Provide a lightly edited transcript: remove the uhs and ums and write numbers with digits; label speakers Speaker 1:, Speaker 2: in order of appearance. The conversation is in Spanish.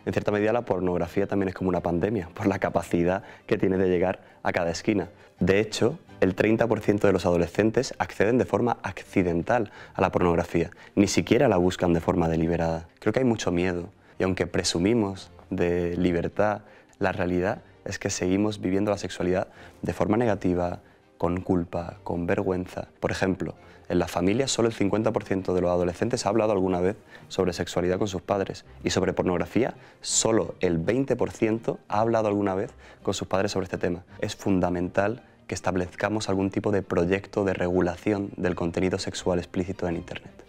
Speaker 1: En cierta medida la pornografía también es como una pandemia, por la capacidad que tiene de llegar a cada esquina. De hecho, el 30% de los adolescentes acceden de forma accidental a la pornografía, ni siquiera la buscan de forma deliberada. Creo que hay mucho miedo y aunque presumimos de libertad, la realidad es que seguimos viviendo la sexualidad de forma negativa, con culpa, con vergüenza. Por ejemplo, en la familia solo el 50% de los adolescentes ha hablado alguna vez sobre sexualidad con sus padres y sobre pornografía solo el 20% ha hablado alguna vez con sus padres sobre este tema. Es fundamental que establezcamos algún tipo de proyecto de regulación del contenido sexual explícito en Internet.